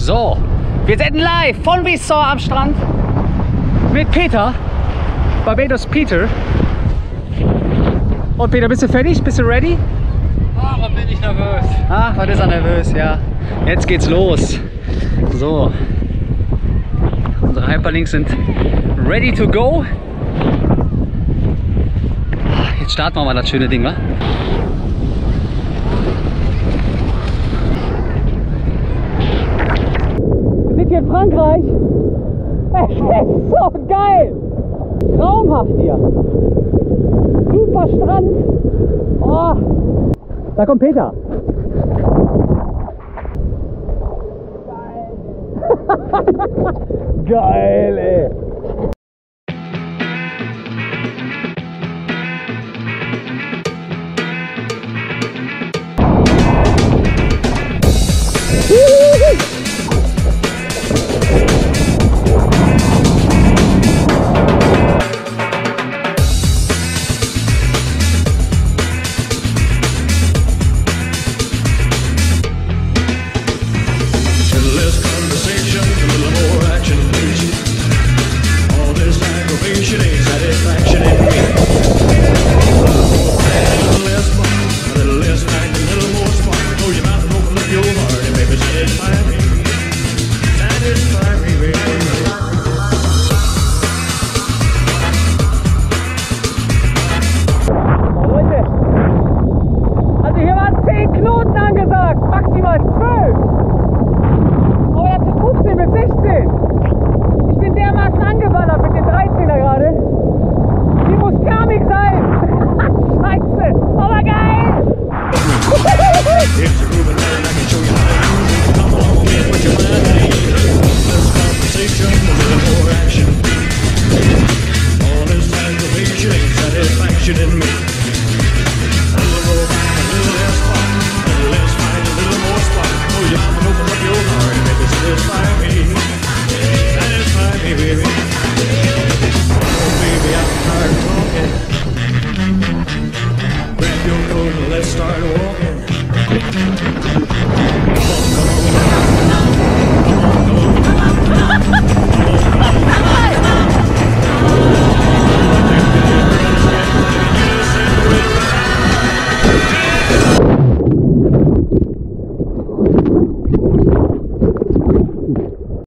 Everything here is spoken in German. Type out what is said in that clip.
So, wir sind live von Wisor am Strand mit Peter, Barbados Peter. Und Peter, bist du fertig? Bist du ready? Ah, da bin ich nervös. Ach, was ist er nervös, ja. Jetzt geht's los. So, unsere Hyperlinks sind ready to go. Jetzt starten wir mal das schöne Ding, wa? Wir sind hier in Frankreich. Es ist so geil. Traumhaft hier. Super Strand. Oh. Da kommt Peter. Geil, ey. Woo!